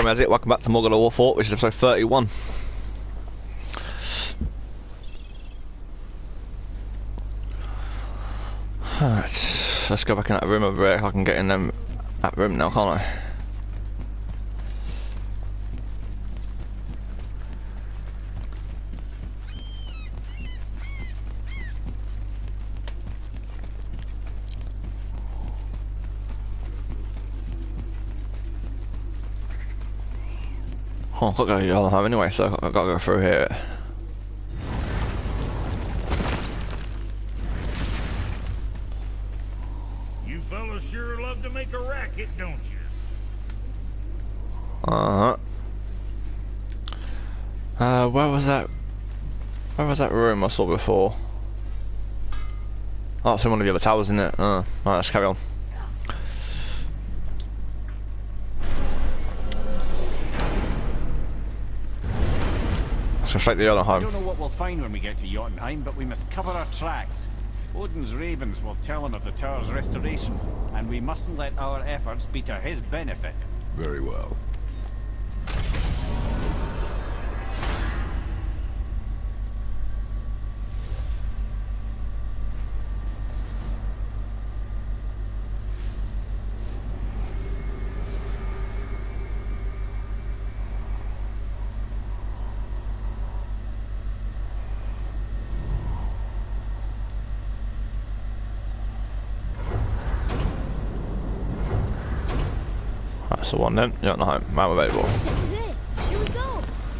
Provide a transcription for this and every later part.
BrummyAdz, welcome back to More God of War 4, which is episode 31. Let's go back in that room over there. I can get in that room now, can't I? Oh, I've got to go home anyway, so I've got to go through here. You fellas sure love to make a racket, don't you? Where was that? Where was that room I saw before? Oh, it's in one of the other towers, isn't it? Right, let's carry on. Let's go straight to the other home. I don't know what we'll find when we get to Jotunheim, but we must cover our tracks. Odin's ravens will tell him of the tower's restoration, and we mustn't let our efforts be to his benefit. Very well. That's the one then. You're not home. I'm available. This is it. Here we go.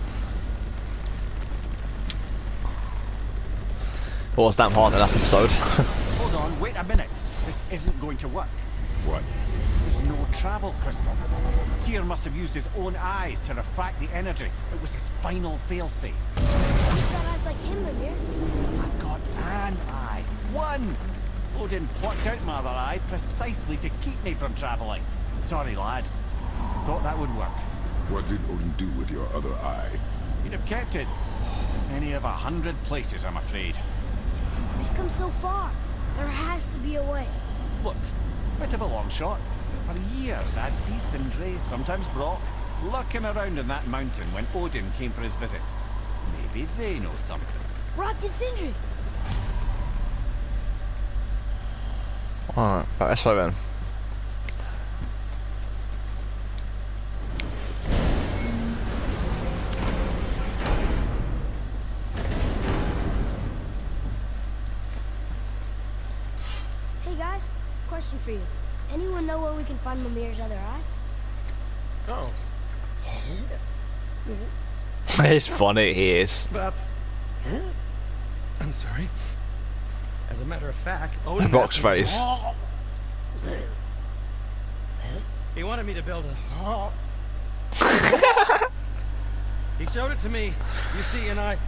It was damn hard in the last episode. Hold on, wait a minute. This isn't going to work. What? There's no travel crystal. Tyr must have used his own eyes to refract the energy. It was his final failsafe. You've got eyes like him, Mimir. I've got an eye. One! Odin plucked out my other eye precisely to keep me from travelling. Sorry, lads. Thought that would work. What did Odin do with your other eye? He'd have kept it. Any of 100 places, I'm afraid. We've come so far. There has to be a way. Look, bit of a long shot. For years, I'd see Sindri, sometimes Brock, lurking around in that mountain when Odin came for his visits. Maybe they know something. Brock and Sindri. Alright, right, let's go then. Hey guys, question for you. Anyone know where we can find Mimir's other eye? Oh. It's funny, he is. That's... I'm sorry. As a matter of fact, Odin... Brock's face. He wanted me to build a... He showed it to me, you see, and I...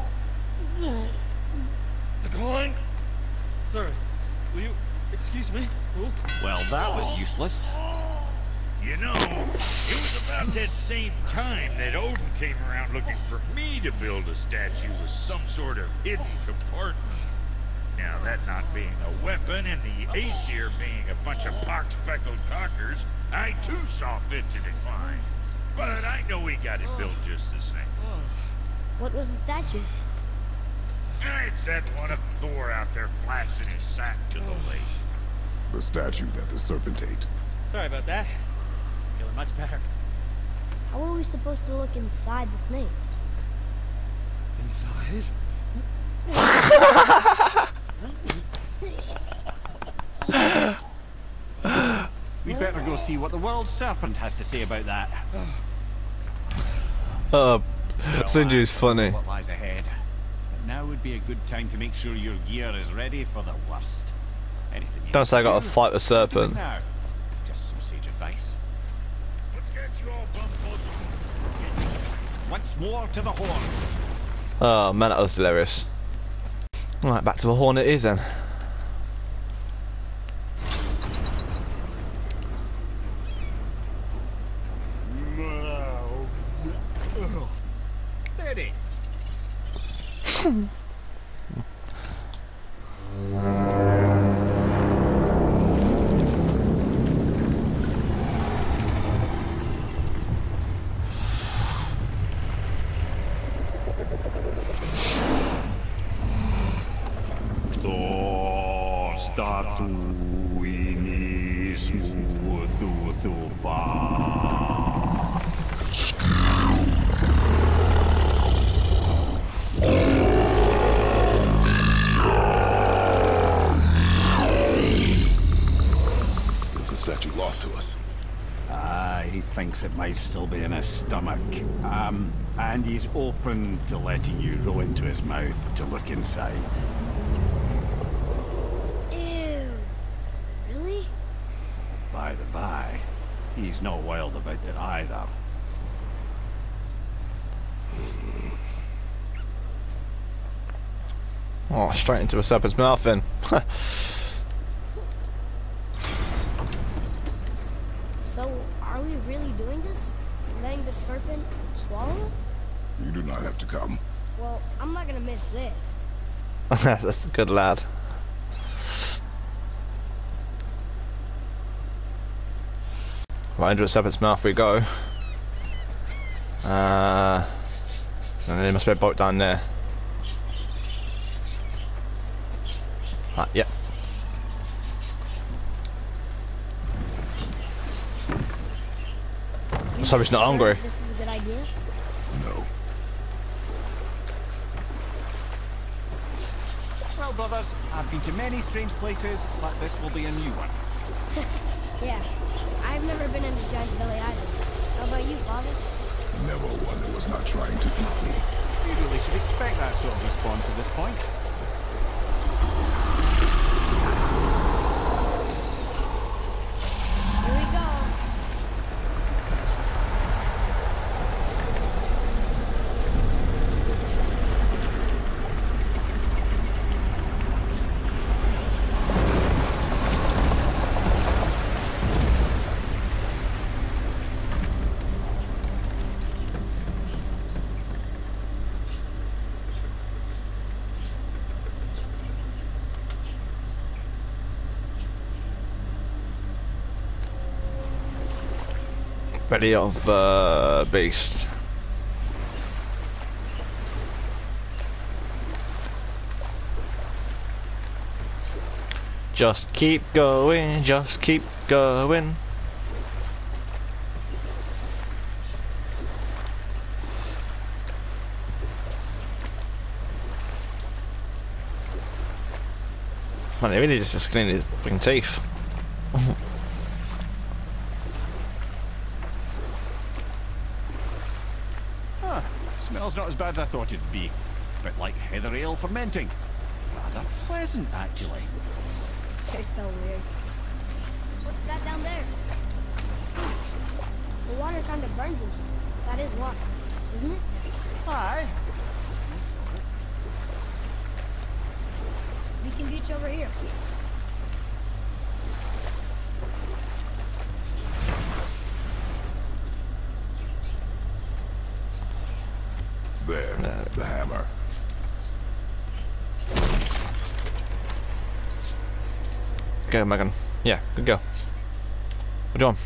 Declined. Sorry. Will you excuse me? Ooh. Well, that was useless. You know, it was about that same time that Odin came around looking for me to build a statue with some sort of hidden compartment. Now, that not being a weapon and the Aesir being a bunch of pox-speckled cockers, I too saw fit to decline. But I know we got it built just the same. What was the statue? It's that one of Thor out there flashing his sack to the lake. The statue that the serpent ate. Sorry about that. Feeling much better. How are we supposed to look inside the snake? Inside? We'd better go see what the world serpent has to say about that. Sindri's funny. What lies ahead. But now would be a good time to make sure your gear is ready for the worst. Anything you Don't say I need to gotta do, fight a do it serpent. now. Just some sage advice. What's got you all bummed? Once more to the horn. Oh man, that was hilarious. Alright, back to the horn it is then. Ready. Is the statue lost to us? He thinks it might still be in his stomach. And he's open to letting you roll into his mouth to look inside. Ew. Really? By the by, he's not wild about it either. Oh, straight into a serpent's mouth then. So, are we really doing this? Letting the serpent swallow us? You do not have to come. Well, I'm not gonna miss this. That's a good lad. Right into a serpent's mouth we go. And there must be a boat down there. Ah, yeah. So he's not hungry. This is a good idea. No. Well, brothers, I've been to many strange places, but this will be a new one. Yeah. I've never been into Giant's Belly either. How about you, Father? Never one that was not trying to eat me. You really should expect that sort of response at this point. Here we go. Belly of beast. Just keep going, just keep going. Man, they really just clean his freaking teeth. Smells not as bad as I thought it'd be. A bit like heather ale fermenting. Rather pleasant, actually. You're so weird. What's that down there? The water kind of burns in here. That is water, isn't it? Aye. Beacon Beach over here. There, the hammer. Go, Megan. Yeah, good go. What do you want?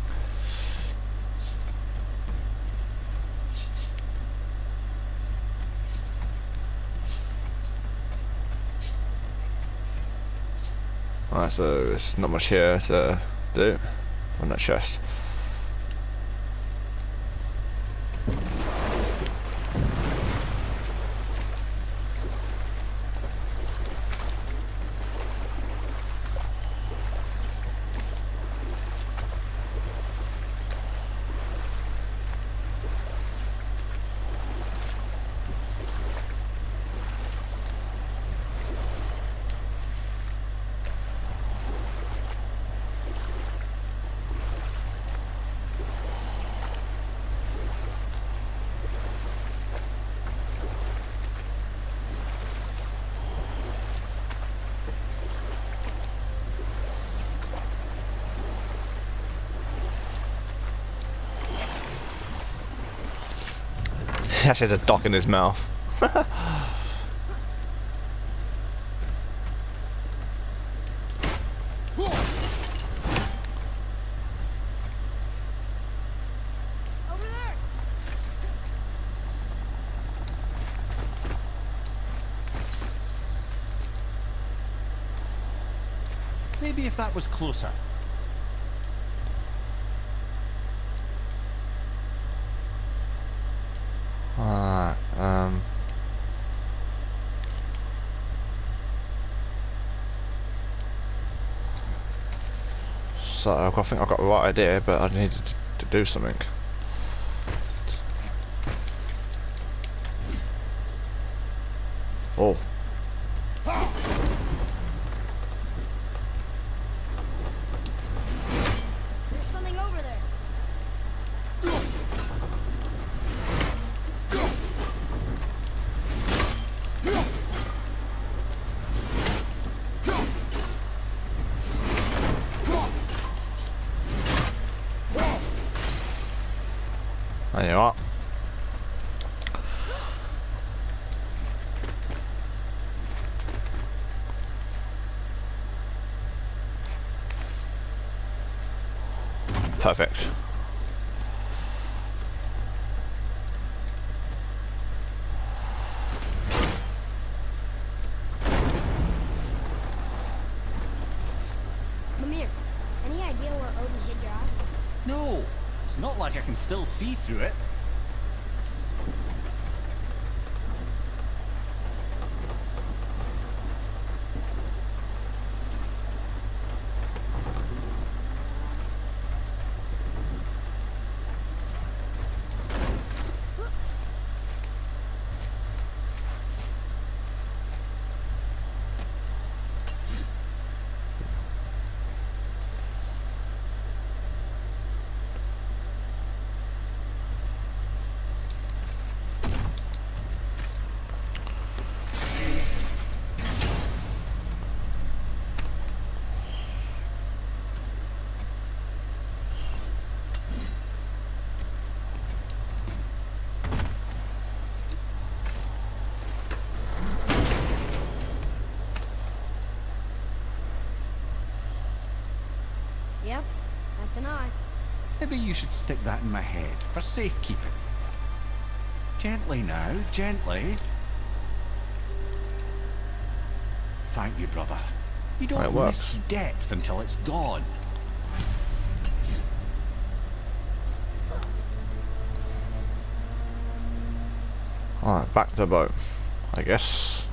Alright, so there's not much here to do on that chest. He actually had a dock in his mouth. Over there! Maybe if that was closer. Alright, so I think I've got the right idea, but I need to do something. Oh. There's something over there. There you are. Perfect. Mimir, any idea where Odin hid your eye? No, it's not like I can still see through it. Yep, that's an eye. Maybe you should stick that in my head for safekeeping. Gently now, gently. Thank you, brother. You Right, don't works. miss depth until it's gone. Alright, back to the boat, I guess.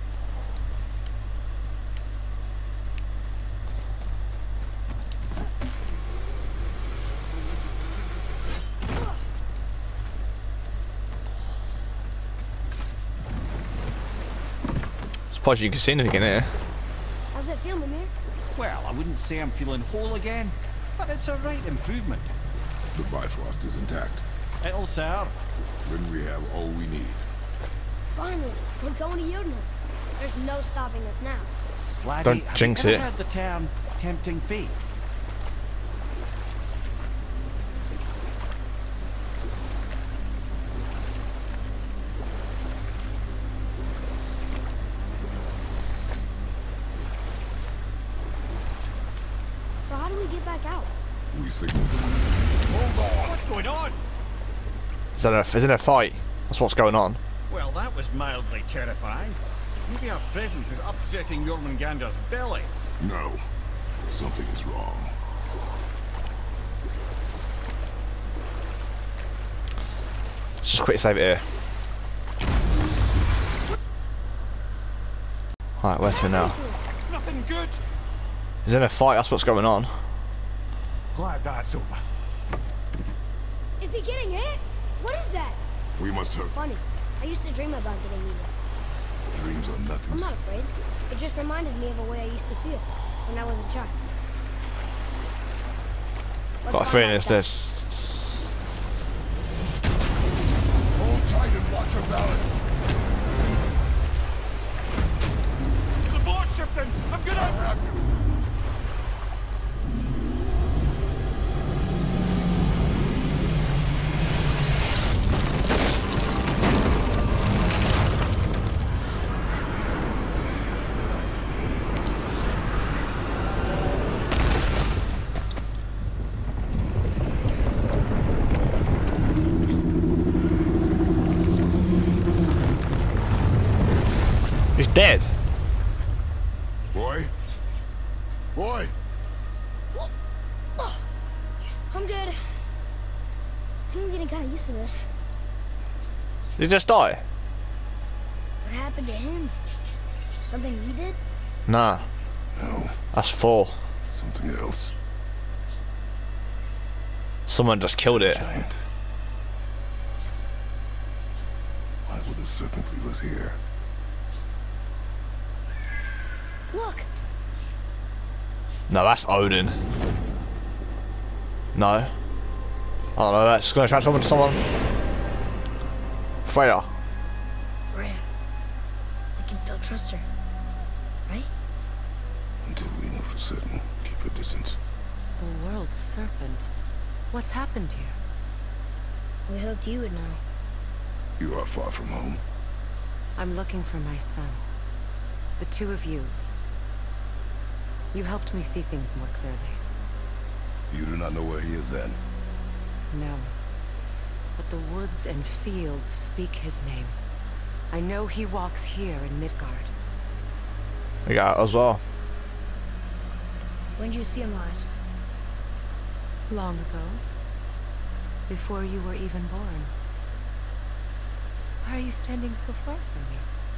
Suppose you can see anything in here. How's it feel, Mimir? Well, I wouldn't say I'm feeling whole again, but it's a right improvement. The Bifrost is intact. It'll serve. Then we have all we need. Finally, we're going to Jotunheim. There's no stopping us now. Laddie, Don't have jinx you it. ever heard the term tempting fate? So how do we get back out? We signaled them. Hold on! What's going on? Is it a fight? That's what's going on. Well, that was mildly terrifying. Maybe our presence is upsetting Jormungandr's belly. No. Something is wrong. Let's just quick save it here. Alright, where to now? Nothing good. Is it a fight? That's what's going on. Glad that's over. Is he getting hit? What is that? We must have Funny. I used to dream about getting eaten. dreams are nothing. I'm not afraid. It just reminded me of a way I used to feel when I was a child. Let's Got a find feeling that it's stuff. this. Hold tight and watch your balance. The boat's shifting. I'm gonna. He's dead. Boy? Boy! think I'm getting kind of used to this. Did he just die? What happened to him? Something we did? Nah. No, That's 4. something else. Someone just killed it. Giant. Why would the serpent leave us here? Look! No, that's Odin. No. I don't know, that's gonna transform into someone. Freya. Freya. We can still trust her. Right? Until we know for certain, keep a distance. The world's serpent. What's happened here? We hoped you would know. You are far from home. I'm looking for my son. The two of you. You helped me see things more clearly. You do not know where he is then? No. But the woods and fields speak his name. I know he walks here in Midgard. We got it as well. When did you see him last? Long ago. Before you were even born. Why are you standing so far from me?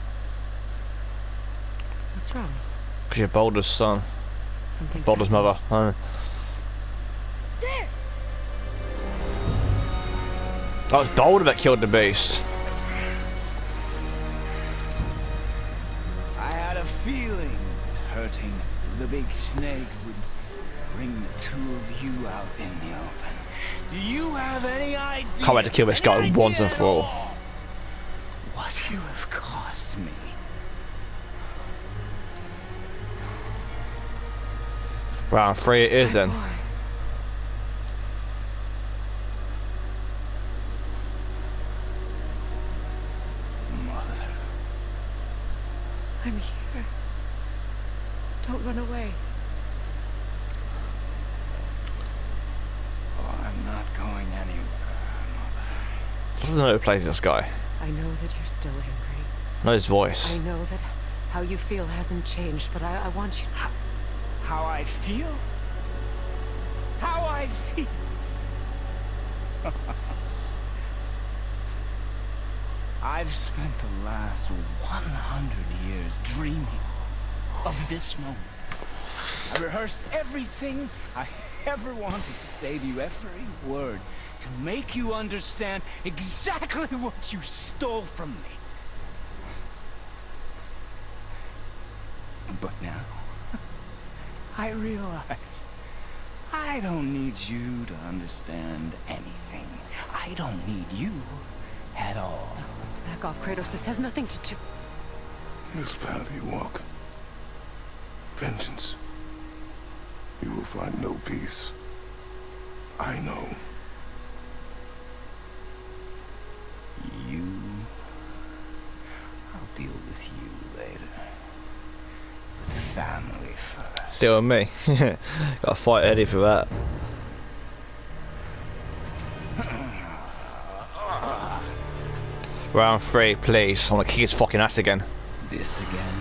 What's wrong? Because you're Balder's son. Something's Balder's happened. mother. There! That was Balder that killed the beast. I had a feeling hurting the big snake would bring the two of you out in the open. Do you have any idea? Can't wait to kill this guy any once and idea for at all. What you have cost me. Round 3 it is then. Boy, Mother. I'm here. Don't run away. Oh, I'm not going anywhere, Mother. I don't know who plays this guy. I know that you're still angry. I know his voice. I know that how you feel hasn't changed, but I want you to... How I feel? How I feel? I've spent the last 100 years dreaming of this moment. I rehearsed everything I ever wanted to say to you, every word, to make you understand exactly what you stole from me. But now, I realize I don't need you to understand anything. I don't need you at all. Back off, Kratos. This has nothing to do... This path you walk. Vengeance. You will find no peace. I know. You... I'll deal with you later. But family first. Deal with me. Gotta fight Eddie for that. Round 3, please. I wanna kick his fucking ass again. This again?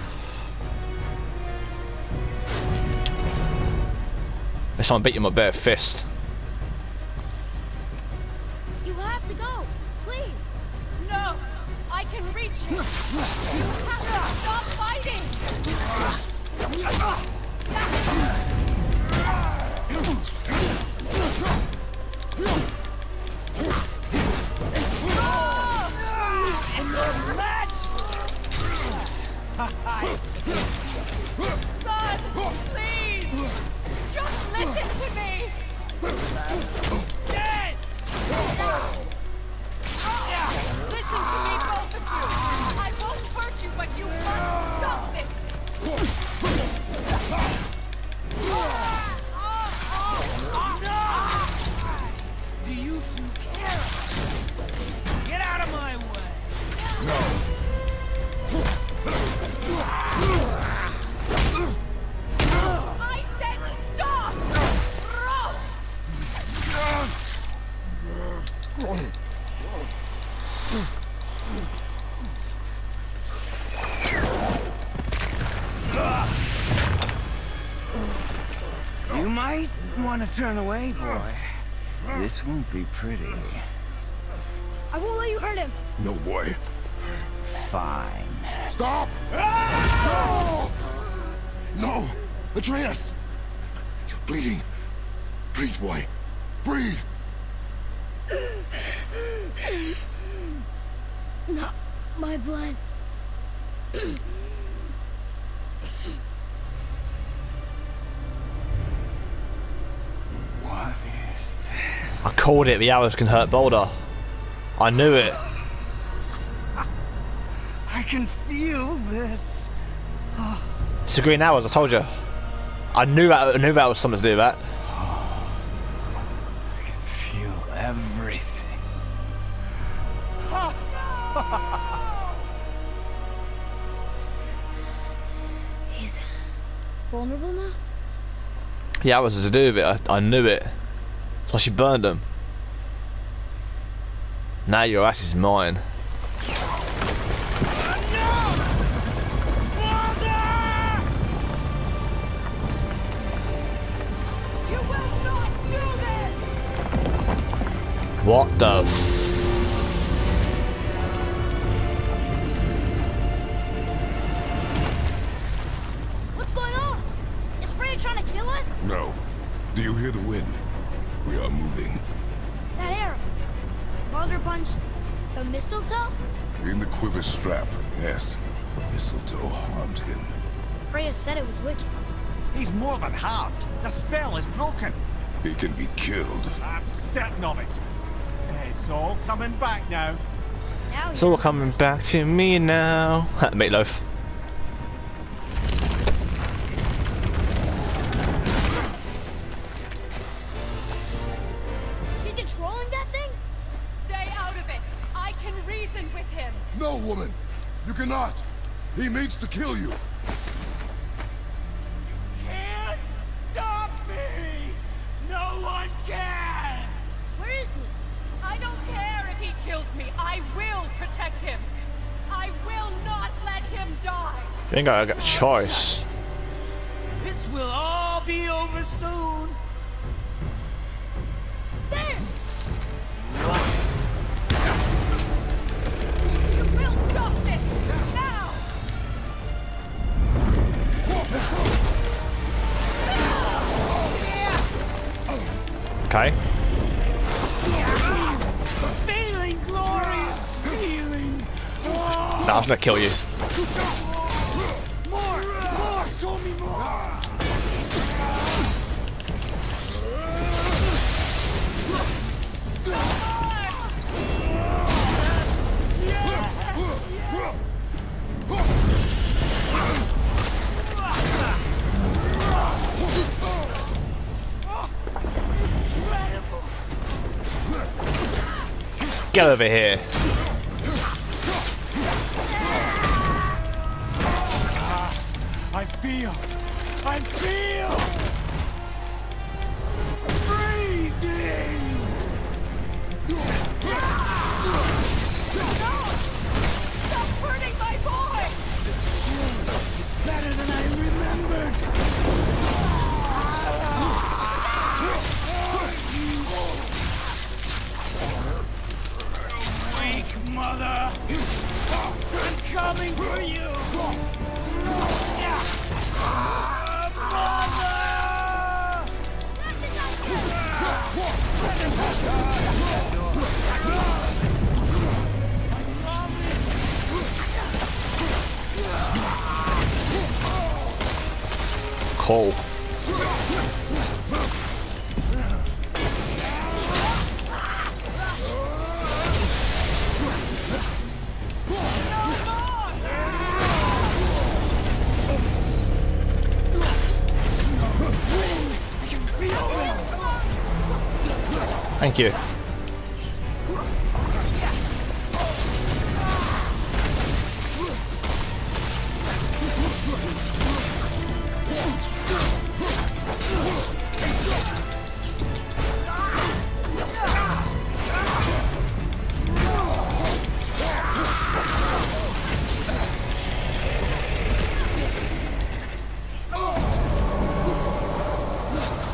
This time I beat you with my bare fist. You have to go! Please! No! I can reach it! You have to stop fighting! Son, please! Just listen to me! Dead! Listen to me, both of you! I won't hurt you, but you must stop this! Do you two care? Get out of my way! I said stop! You might want to turn away, boy. This won't be pretty. I won't let you hurt him. No, boy. Fine. Stop! No! No! Atreus! You're bleeding. Breathe, boy. Breathe! Not my blood. What is this? I called it. The arrows can hurt Boulder. I knew it. I can feel this. It's the green arrows. I told you. I knew that. I knew that was something to do with that. I can feel everything. He's vulnerable now? The arrows to do with it. I knew it. That's why she burned them. Now your ass is mine. You will not do this! What the f... What's going on? Is Freya trying to kill us? No. Do you hear the wind? We are moving. That arrow. Baldur punched the mistletoe? In the quiver strap, yes. Mistletoe harmed him. Freya said it was wicked. He's more than harmed. The spell is broken. He can be killed. I'm certain of it. It's all coming back now. Now It's all coming back to me now. Meatloaf. she's controlling that thing? Stay out of it. I can reason with him. No, woman! You cannot! He means to kill you! Can't stop me! No one can! Where is he? I don't care if he kills me. I will protect him. I will not let him die. I think I got a choice. This will all be over soon. There! You will stop this now. Okay. Feeling glorious feeling. Nah, I was gonna kill you. More, show me more. Get over here. I feel freezing. Stop hurting my boy. It's better than I remembered. Wake, mother. I'm coming for you. Cool. Thank you.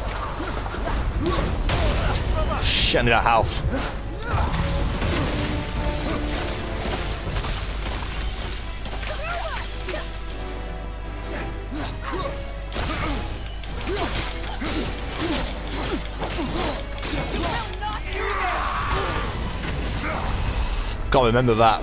Shit, I need a house. Can't remember that.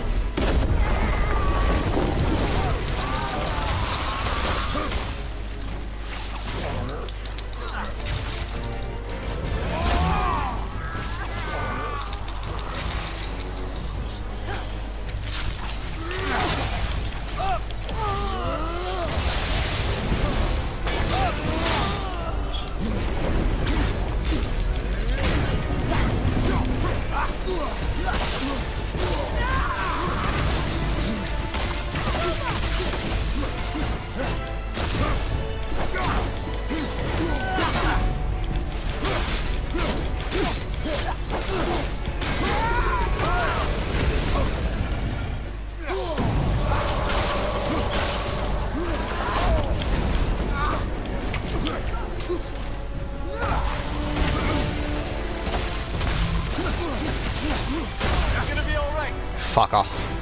Fucker.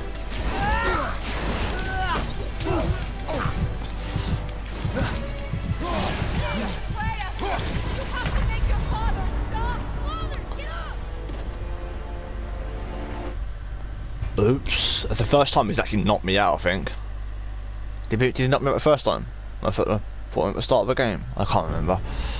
Oops. That's the first time he's actually knocked me out, I think. Did he knock me out the first time? I thought at the start of the game. I can't remember.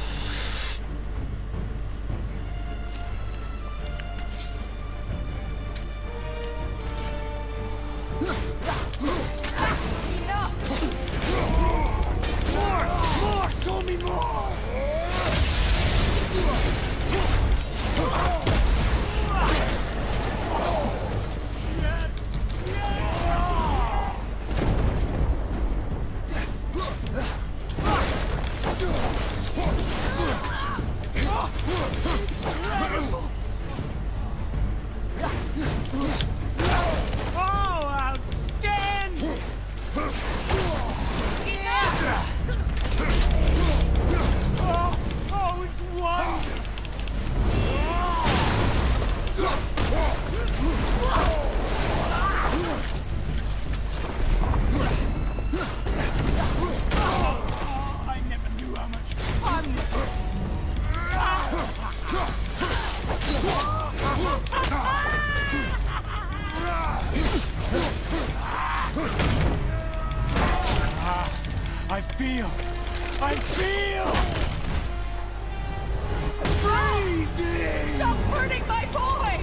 I feel freezing. Stop hurting my boy.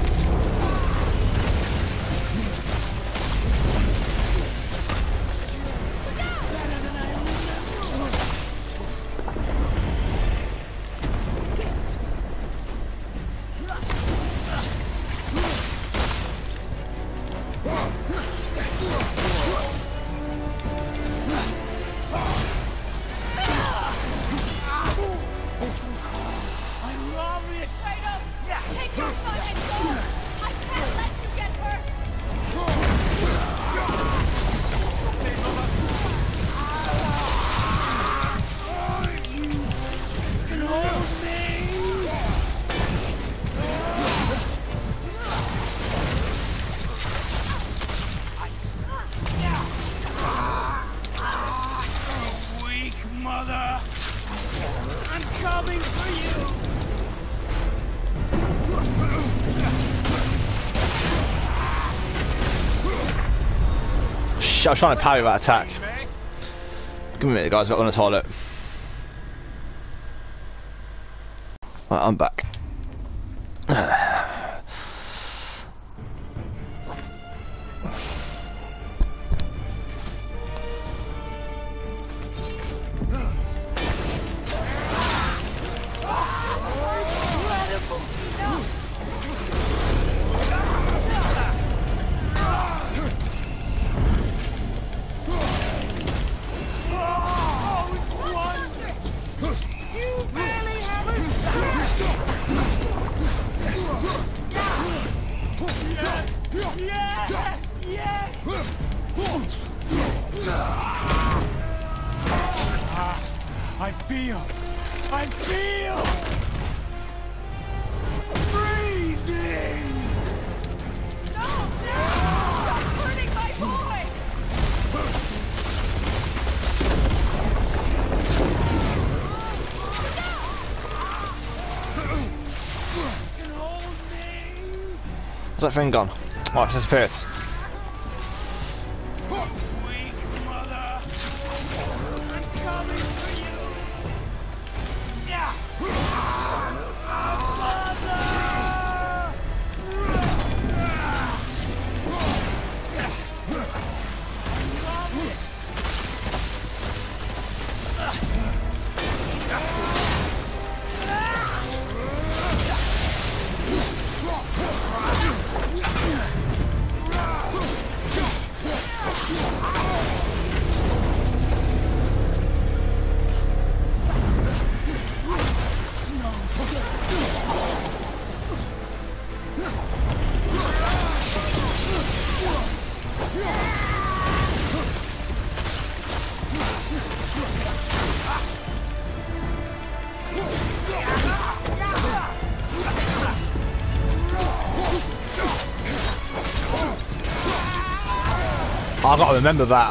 I was trying to parry that attack. Give me a minute, guys. I've got on the toilet. Right, I'm back. I feel freezing. No! Stop hurting my boy! Where's that thing gone? Oh, it's disappeared. Weak mother! I'm coming for you! Yeah! I've got to remember that.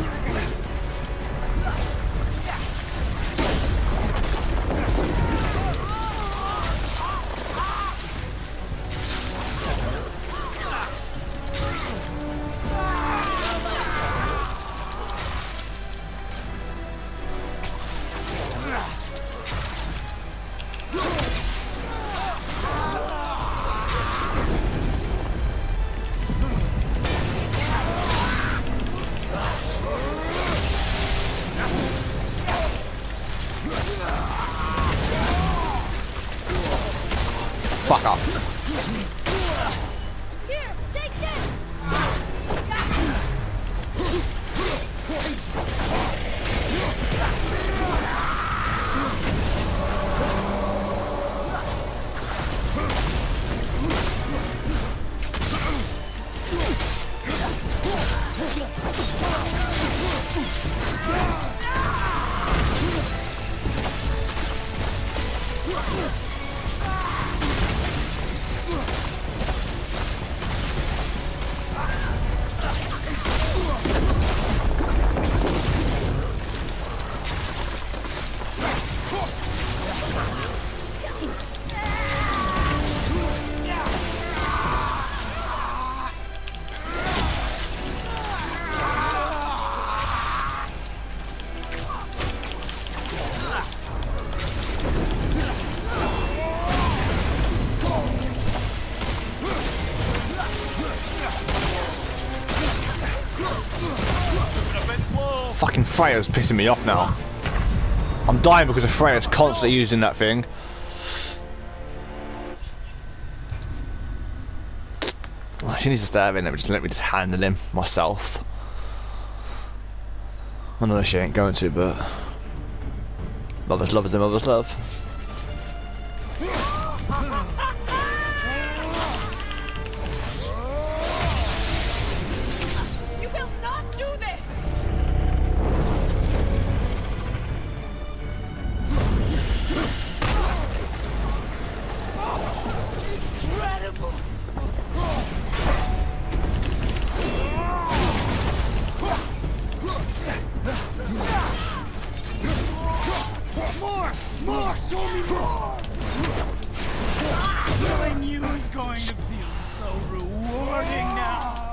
Fuck up. Here, take this! Fucking Freya's pissing me off now. I'm dying because of Freya's constantly using that thing. She needs to stab in. Let me just handle him myself. I know she ain't going to, but mother's love is a mother's love. You will not do this! Incredible! More! Show me more! Killing you is going to feel so rewarding now!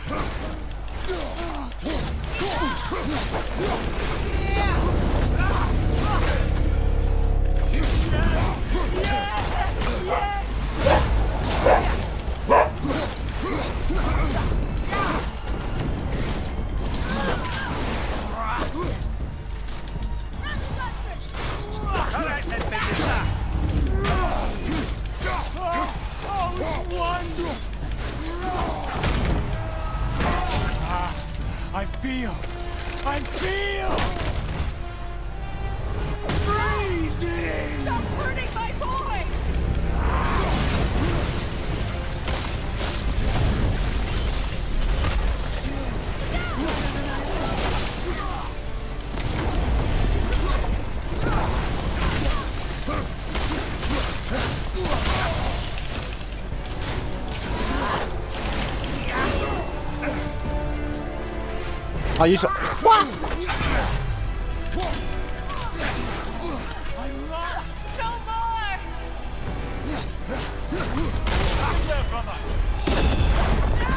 I feel freezing! Stop hurting my boy! I use it. What? No more!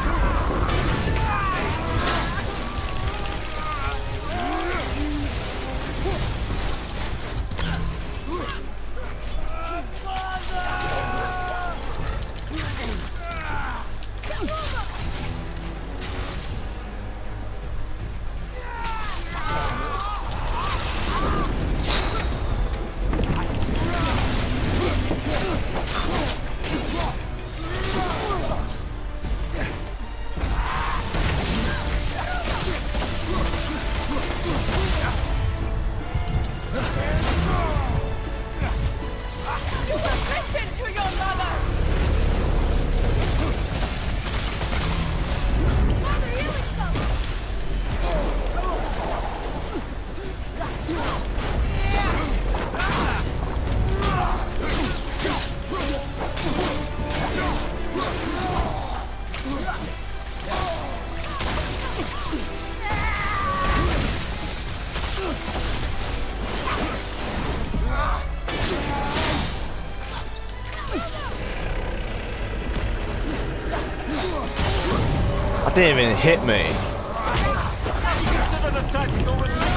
I didn't even hit me. Consider the tactical retreat.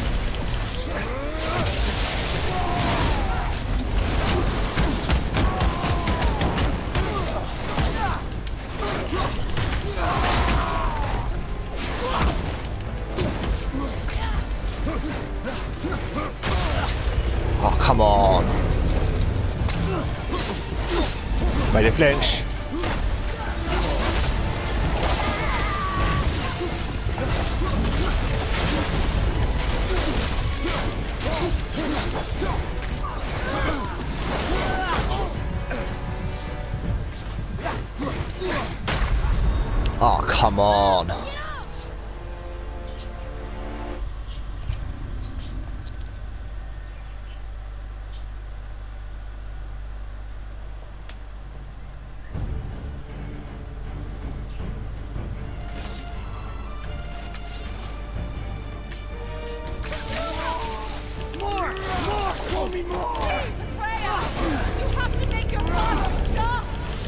Oh, come on. Made it flinch. Oh, come on. Show me more! Betrayal! You have to make your father stop!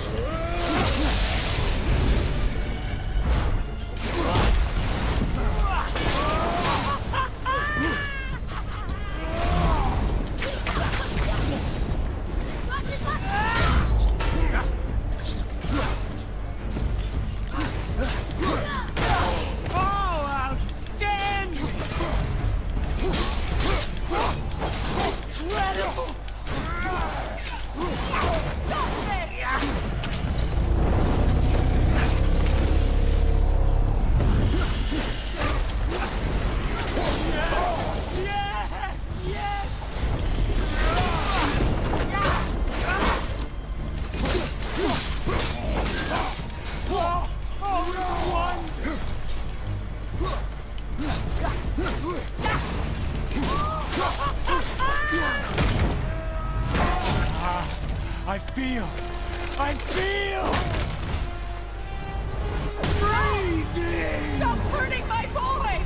Oh, outstanding! Incredible! Yes! Yes! Oh, oh, wonder! I feel freezing! Stop hurting my boy!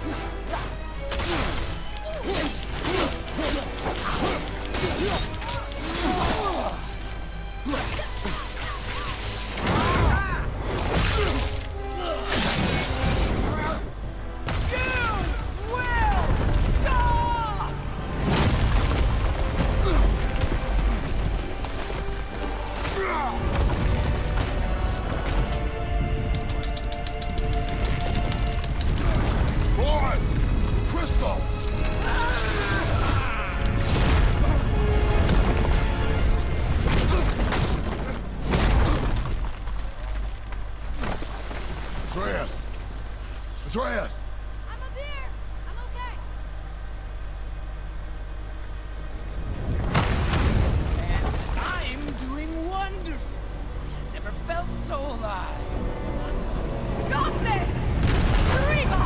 Atreus! I'm up here. I'm okay. And I'm doing wonderful. I've never felt so alive. Stop this! Reba!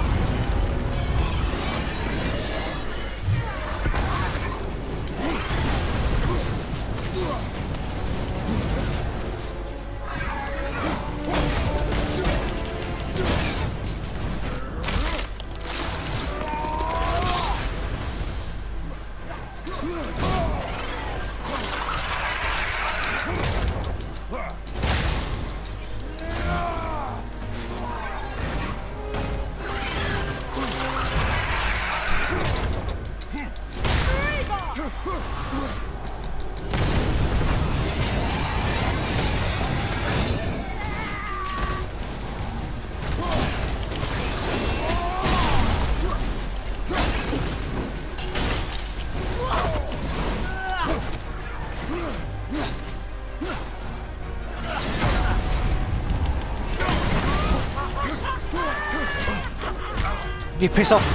You piss off.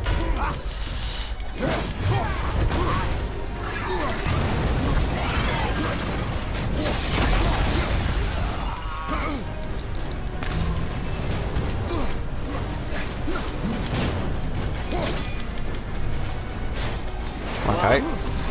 Okay.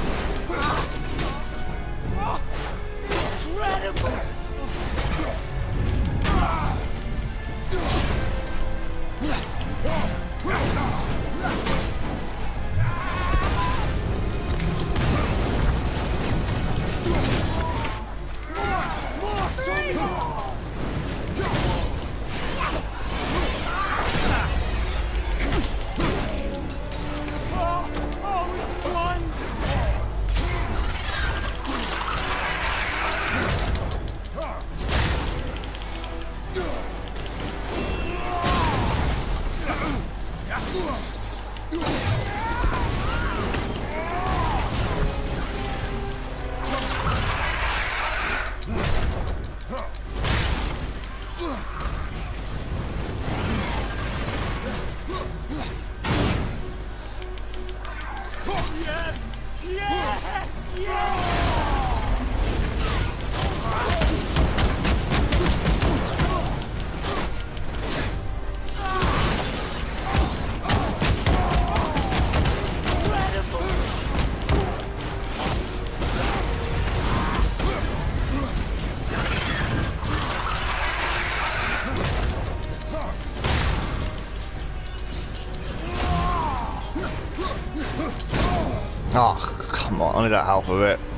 Oh, come on, I need that health of it.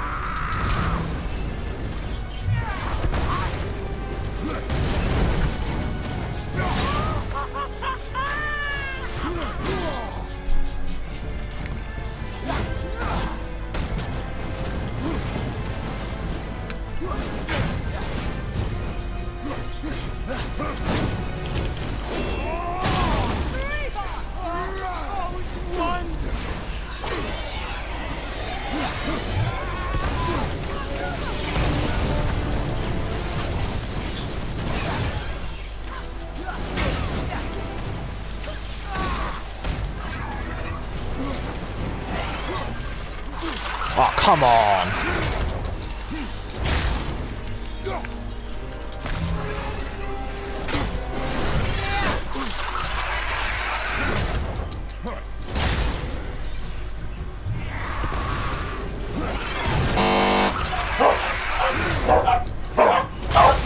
Oh, come on!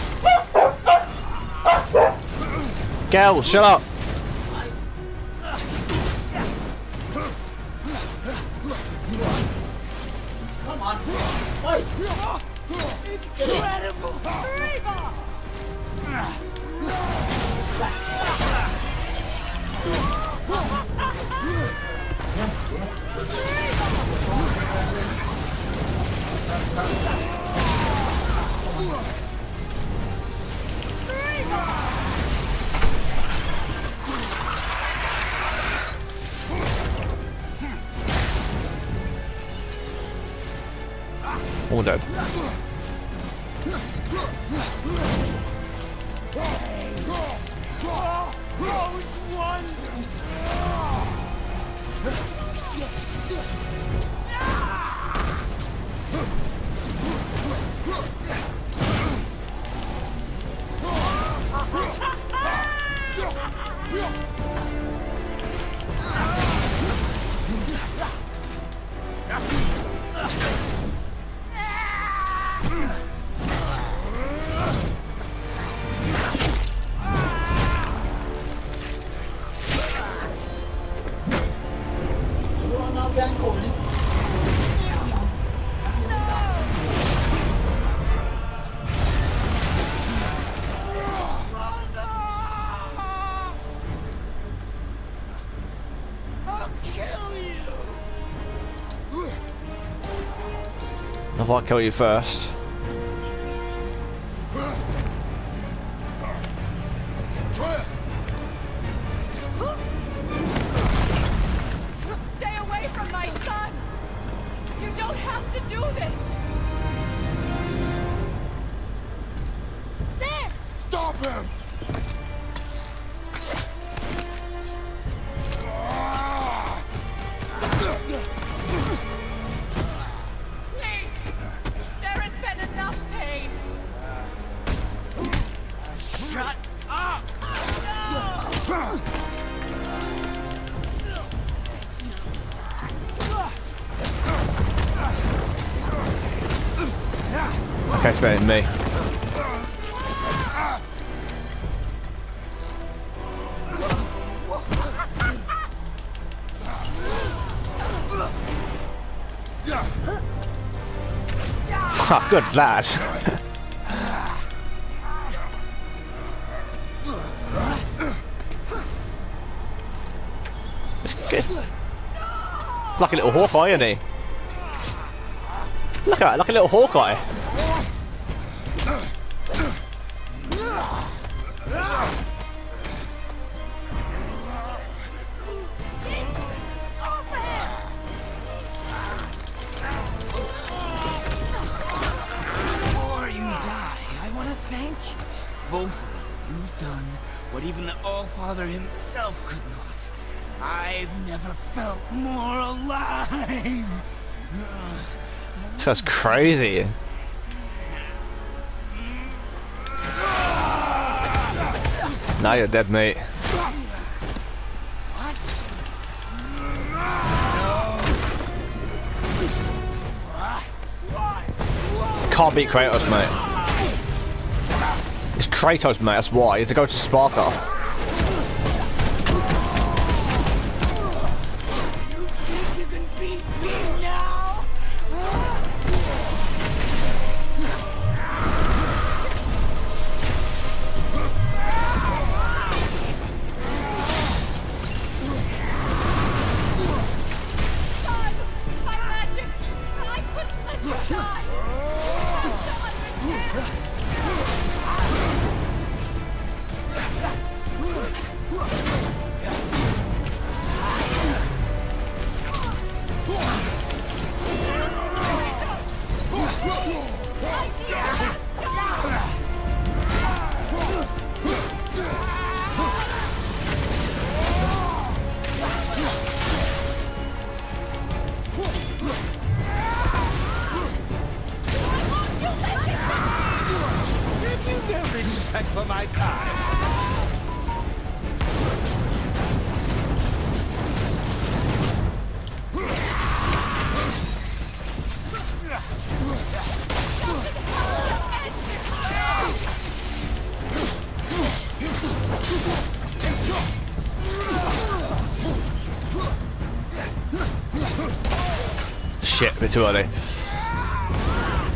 Gal, shut up! Incredible! All dead. If I kill you first. Stay away from my son! You don't have to do this! There! Stop him! Please! There has been enough pain! Shut up! Okay, it's better than me. Ha, good lad. It's good. Like a little Hawkeye, isn't he? Look at that, like a little Hawkeye. Before you die, I want to thank you. Both of you. You've done what even the All-Father himself could not. I've never felt more alive. That's crazy. Now you're dead, mate. Can't beat Kratos, mate. It's Kratos, mate, that's why. You have to go to Sparta. You think you can beat me now? Son! My magic! I couldn't let you die! You have to understand! Have you no respect for my kind? Shit, a bit too early.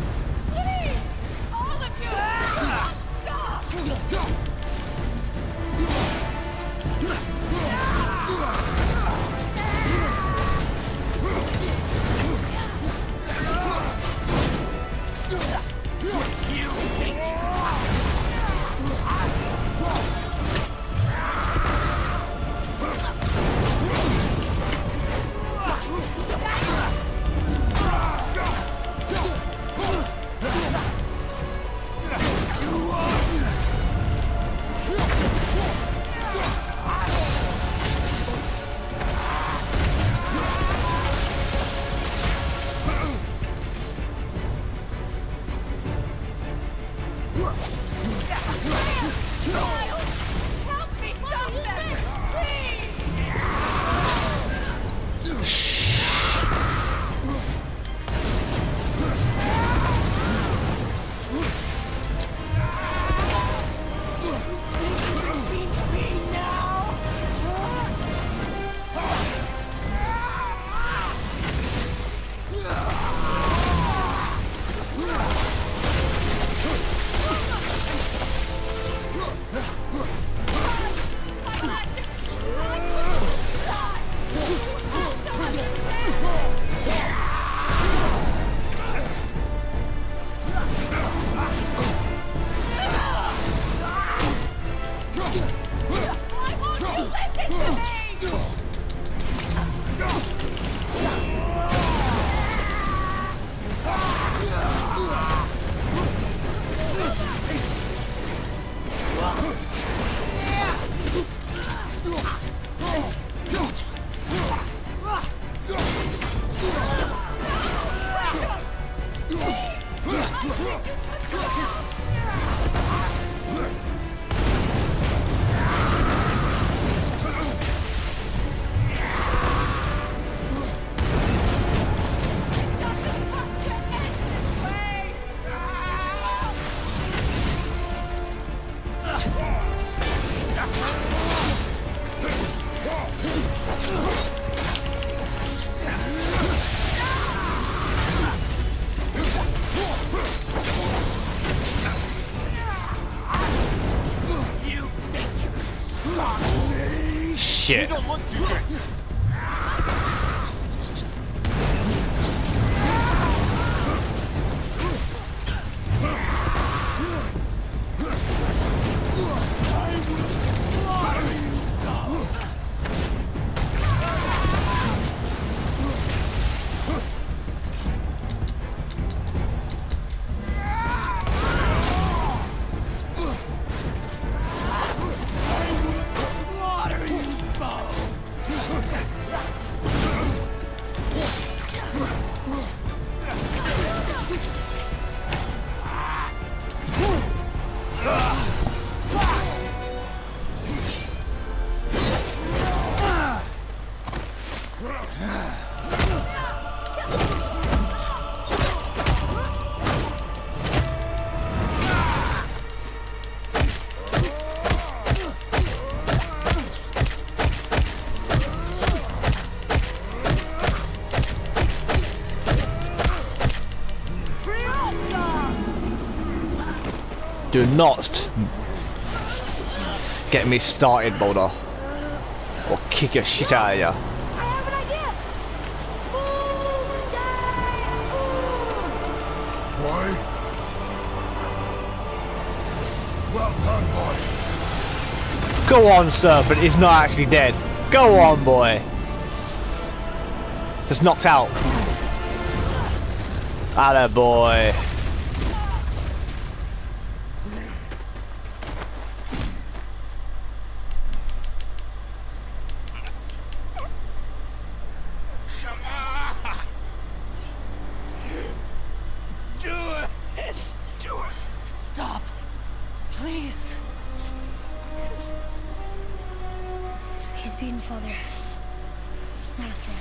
Shit. You don't look too good. Do not get me started, Boulder. Or kick your shit out of ya. I have an idea. Boy? Well done, boy. Go on, sir, but he's not actually dead. Go on, boy. Just knocked out. Atta boy. Stop. Please. He's beaten Father. Not a threat.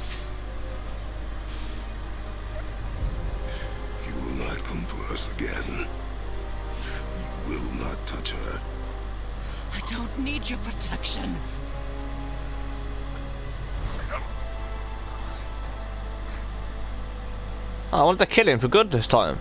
You will not come for us again. You will not touch her. I don't need your protection. I wanted to kill him for good this time.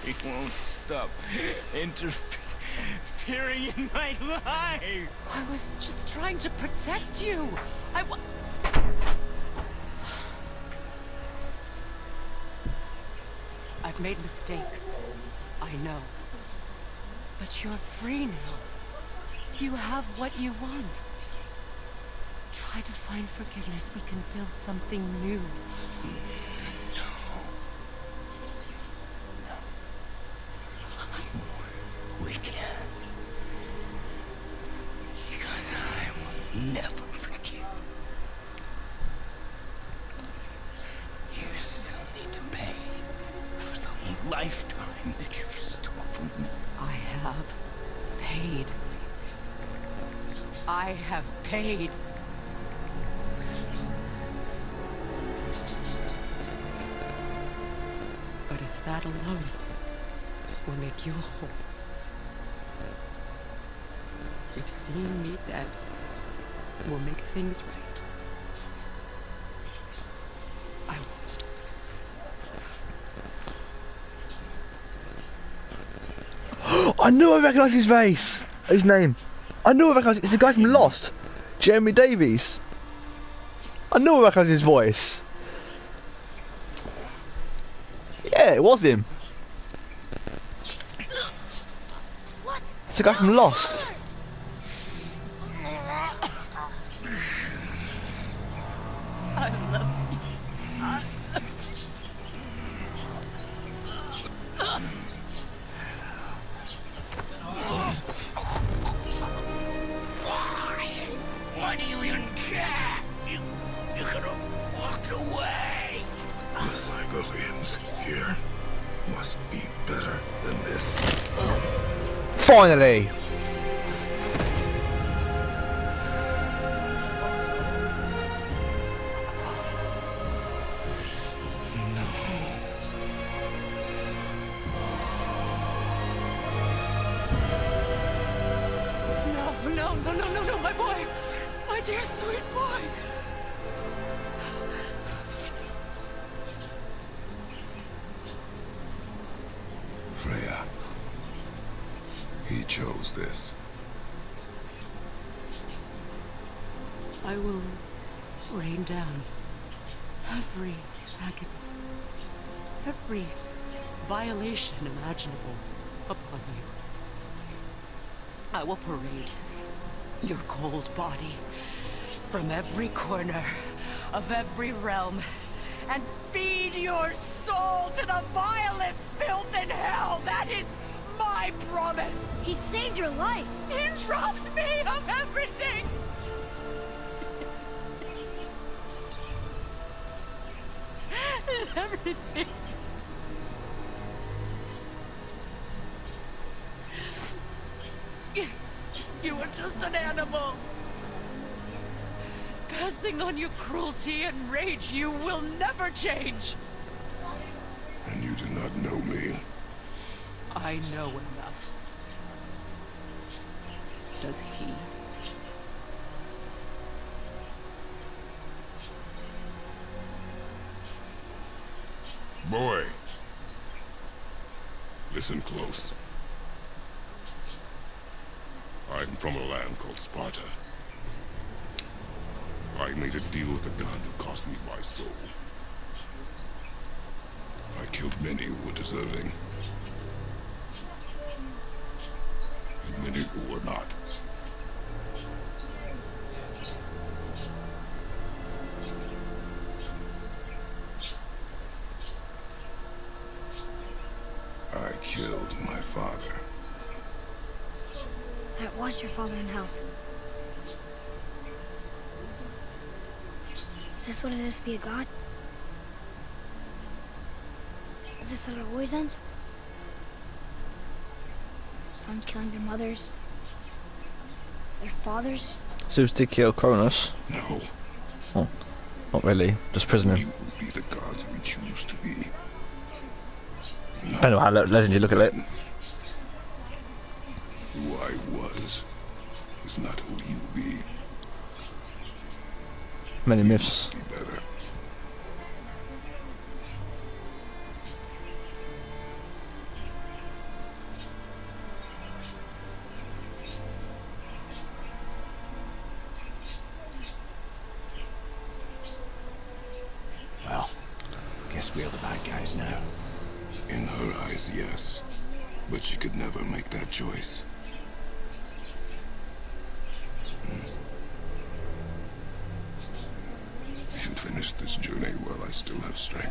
He won't stop interfering in my life. I was just trying to protect you. I've made mistakes. I know. But you're free now. You have what you want. Try to find forgiveness. We can build something new. We can't. Because I will never forgive. You still need to pay for the lifetime that you stole from me. I have paid. I have paid. But if that alone will make you whole, if seeing me dead will make things right, I won't stop. I knew I recognised his face. His name. I knew I recognised. It's the guy from Lost, Jeremy Davies. I knew I recognised his voice. Yeah, it was him. What? It's the guy from Lost. I love you. Why do you even care? You could have walked away. The Cygolians here must be better than this. Finally. No, my boy! My dear sweet boy! Freya. He chose this. I will rain down every agony, every violation imaginable upon you. I will parade your cold body from every corner of every realm and feed your soul to the vilest filth in hell. That is my promise. He saved your life. He robbed me of everything. Everything. You were just an animal. Passing on your cruelty and rage, you will never change. And you do not know me. I know enough. Does he? Boy. Listen close. I'm from a land called Sparta. I made a deal with the god that cost me my soul. I killed many who were deserving. And many who were not. I killed my father. That was your father in hell. Is this what it is to be a god? Is this how it always ends? Sons killing their mothers? Their fathers? Zeus did kill Cronus. No. Oh, not really. Just prisoner. You will be the gods we choose to be. Depending on how legend you look at it. Who I was is not who you be. Many myths. Be better. guess we're the bad guys now. In her eyes, yes. But she could never make that choice. I should finish this journey while I still have strength.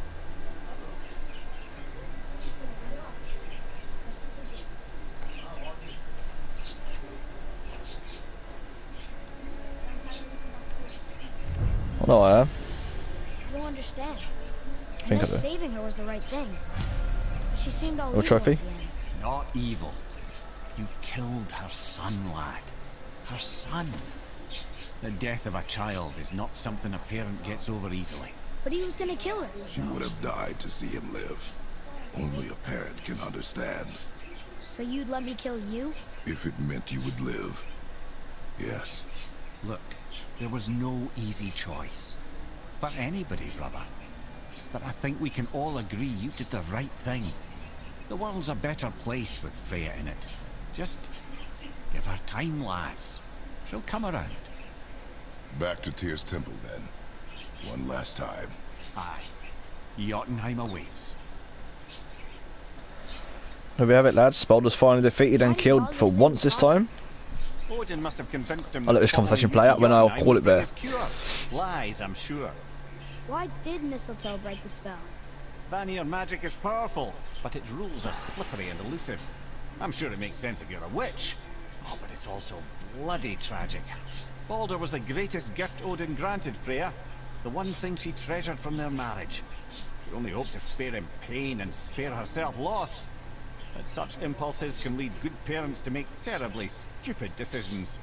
No, I am. I don't understand. I Think know of it. saving her was the right thing. But she seemed all Little evil trophy? at the end. Not evil. You killed her son, lad. Her son. The death of a child is not something a parent gets over easily. But he was gonna kill her. She would have died to see him live. Only a parent can understand. So you'd let me kill you? If it meant you would live. Yes. Look, there was no easy choice. For anybody, brother. But I think we can all agree you did the right thing. The world's a better place with Freya in it. Just give her time, lads. She'll come around. Back to Tyr's temple, then. One last time. Aye. Jotunheim awaits. There we have it, lads. Baldur's finally defeated and killed for once this time. Odin must have convinced him. I'll let this conversation play out when I'll call it there. Lies, I'm sure. Why did mistletoe break the spell? Vanir magic is powerful, but its rules are slippery and elusive. I'm sure it makes sense if you're a witch. Oh, but it's also bloody tragic. Baldur was the greatest gift Odin granted Freya. The one thing she treasured from their marriage. She only hoped to spare him pain and spare herself loss. But such impulses can lead good parents to make terribly stupid decisions.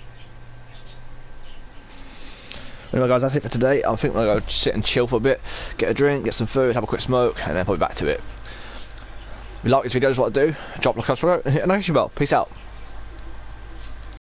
Anyway guys, that's it for today. I think I'm going to go sit and chill for a bit, get a drink, get some food, have a quick smoke, and then probably back to it. If you like this video, what I do, drop a like, subscribe, and hit the notification bell. Peace out.